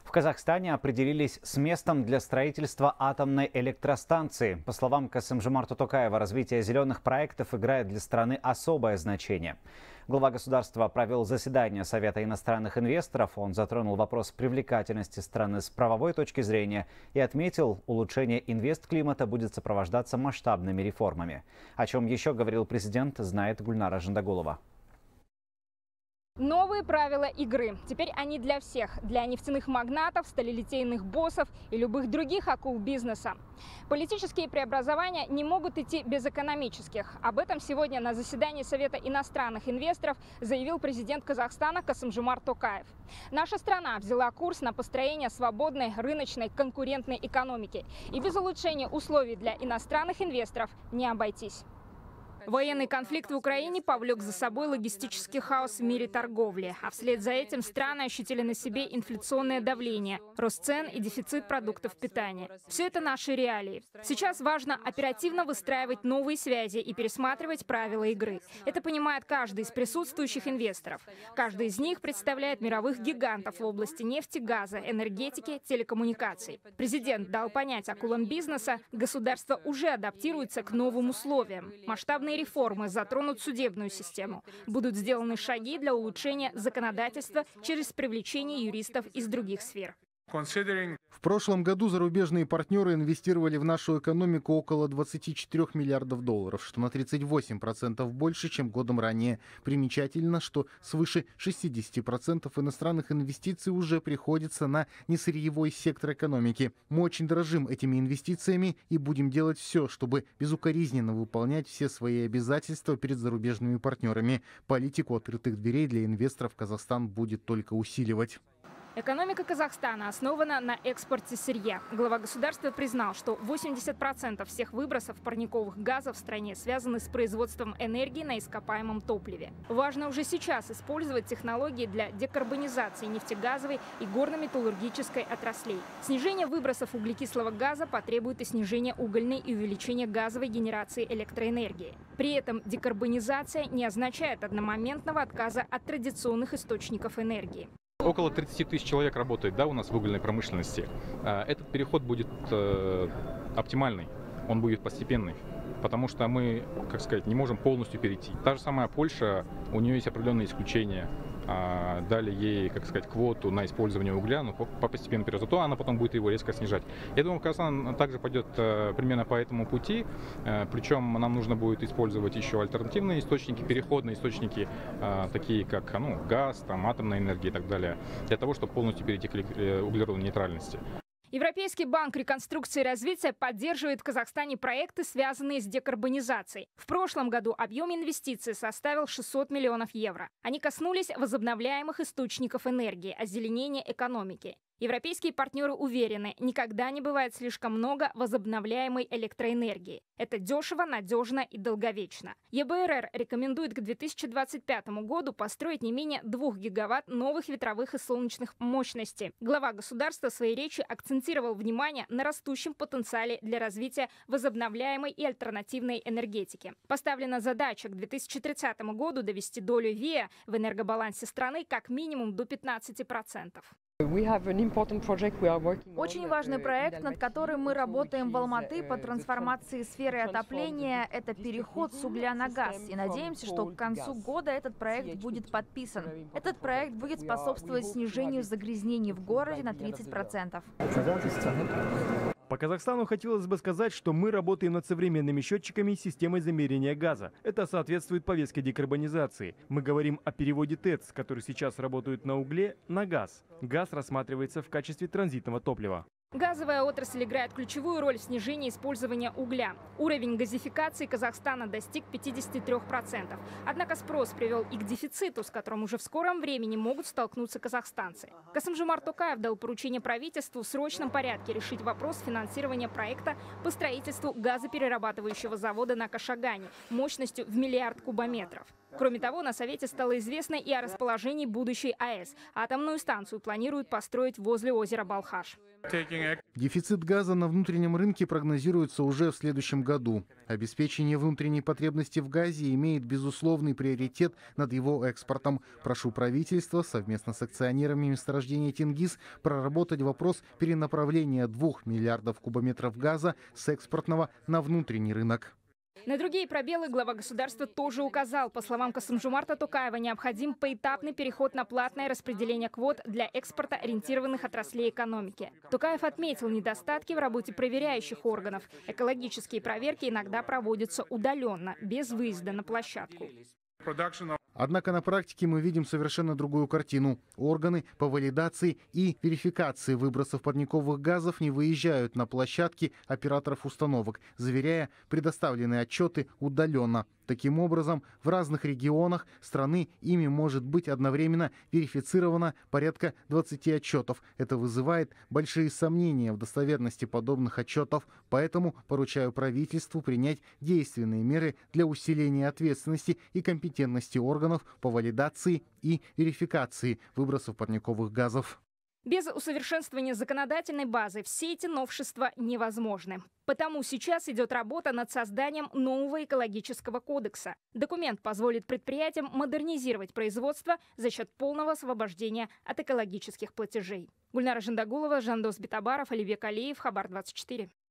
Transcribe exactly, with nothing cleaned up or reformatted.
В Казахстане определились с местом для строительства атомной электростанции. По словам Касым-Жомарта Токаева, развитие зеленых проектов играет для страны особое значение. Глава государства провел заседание Совета иностранных инвесторов. Он затронул вопрос привлекательности страны с правовой точки зрения и отметил, улучшение инвестклимата будет сопровождаться масштабными реформами. О чем еще говорил президент, знает Гульнара Жандагулова. Новые правила игры. Теперь они для всех. Для нефтяных магнатов, сталелитейных боссов и любых других акул бизнеса. Политические преобразования не могут идти без экономических. Об этом сегодня на заседании Совета иностранных инвесторов заявил президент Казахстана Касым-Жомарт Токаев. Наша страна взяла курс на построение свободной, рыночной, конкурентной экономики. И без улучшения условий для иностранных инвесторов не обойтись. Военный конфликт в Украине повлек за собой логистический хаос в мире торговли. А вслед за этим страны ощутили на себе инфляционное давление, рост цен и дефицит продуктов питания. Все это наши реалии. Сейчас важно оперативно выстраивать новые связи и пересматривать правила игры. Это понимает каждый из присутствующих инвесторов. Каждый из них представляет мировых гигантов в области нефти, газа, энергетики, телекоммуникаций. Президент дал понять акулам бизнеса, государство уже адаптируется к новым условиям. Масштабные реформы затронут судебную систему. Будут сделаны шаги для улучшения законодательства через привлечение юристов из других сфер. В прошлом году зарубежные партнеры инвестировали в нашу экономику около двадцати четырёх миллиардов долларов, что на тридцать восемь процентов больше, чем годом ранее. Примечательно, что свыше шестидесяти процентов иностранных инвестиций уже приходится на несырьевой сектор экономики. Мы очень дорожим этими инвестициями и будем делать все, чтобы безукоризненно выполнять все свои обязательства перед зарубежными партнерами. Политику открытых дверей для инвесторов Казахстан будет только усиливать. Экономика Казахстана основана на экспорте сырья. Глава государства признал, что восемьдесят процентов всех выбросов парниковых газов в стране связаны с производством энергии на ископаемом топливе. Важно уже сейчас использовать технологии для декарбонизации нефтегазовой и горно-металлургической отраслей. Снижение выбросов углекислого газа потребует и снижения угольной и увеличения газовой генерации электроэнергии. При этом декарбонизация не означает одномоментного отказа от традиционных источников энергии. Около тридцати тысяч человек работает, да, у нас в угольной промышленности. Этот переход будет э, оптимальный, он будет постепенный, потому что мы, как сказать, не можем полностью перейти. Та же самая Польша, у нее есть определенные исключения. Дали ей, как сказать, квоту на использование угля, но по постепенному периоду, зато она потом будет его резко снижать. Я думаю, Казахстан также пойдет примерно по этому пути, причем нам нужно будет использовать еще альтернативные источники, переходные источники, такие как ну, газ, там, атомная энергия и так далее, для того, чтобы полностью перейти к углеродной нейтральности. Европейский банк реконструкции и развития поддерживает в Казахстане проекты, связанные с декарбонизацией. В прошлом году объем инвестиций составил шестьсот миллионов евро. Они коснулись возобновляемых источников энергии, озеленения экономики. Европейские партнеры уверены, никогда не бывает слишком много возобновляемой электроэнергии. Это дешево, надежно и долговечно. е бэ эр эр рекомендует к две тысячи двадцать пятому году построить не менее двух гигаватт новых ветровых и солнечных мощностей. Глава государства в своей речи акцентировал внимание на растущем потенциале для развития возобновляемой и альтернативной энергетики. Поставлена задача к две тысячи тридцатому году довести долю ВИА в энергобалансе страны как минимум до пятнадцати процентов. Очень важный проект, над которым мы работаем в Алматы по трансформации сферы отопления, это переход с угля на газ. И надеемся, что к концу года этот проект будет подписан. Этот проект будет способствовать снижению загрязнений в городе на тридцать процентов. По Казахстану хотелось бы сказать, что мы работаем над современными счетчиками и системой замерения газа. Это соответствует повестке декарбонизации. Мы говорим о переводе ТЭЦ, которые сейчас работают на угле, на газ. Газ рассматривается в качестве транзитного топлива. Газовая отрасль играет ключевую роль в снижении использования угля. Уровень газификации Казахстана достиг пятидесяти трёх процентов. Однако спрос привел и к дефициту, с которым уже в скором времени могут столкнуться казахстанцы. Касым-Жомарт Токаев дал поручение правительству в срочном порядке решить вопрос финансирования проекта по строительству газоперерабатывающего завода на Кашагане мощностью в миллиард кубометров. Кроме того, на Совете стало известно и о расположении будущей АЭС. Атомную станцию планируют построить возле озера Балхаш. Дефицит газа на внутреннем рынке прогнозируется уже в следующем году. Обеспечение внутренней потребности в газе имеет безусловный приоритет над его экспортом. Прошу правительства совместно с акционерами месторождения Тенгиз проработать вопрос перенаправления двух миллиардов кубометров газа с экспортного на внутренний рынок. На другие пробелы глава государства тоже указал. По словам Касым-Жомарта Токаева, необходим поэтапный переход на платное распределение квот для экспорта ориентированных отраслей экономики. Токаев отметил недостатки в работе проверяющих органов. Экологические проверки иногда проводятся удаленно, без выезда на площадку. Однако на практике мы видим совершенно другую картину. Органы по валидации и верификации выбросов парниковых газов не выезжают на площадки операторов установок, заверяя предоставленные отчеты удаленно. Таким образом, в разных регионах страны ими может быть одновременно верифицировано порядка двадцати отчетов. Это вызывает большие сомнения в достоверности подобных отчетов, поэтому поручаю правительству принять действенные меры для усиления ответственности и компетентности органов по валидации и верификации выбросов парниковых газов. Без усовершенствования законодательной базы все эти новшества невозможны. Потому сейчас идет работа над созданием нового экологического кодекса. Документ позволит предприятиям модернизировать производство за счет полного освобождения от экологических платежей. Гульнара Жандагулова, Жандос Битабаров, Оливье Калиев, Хабар двадцать четыре.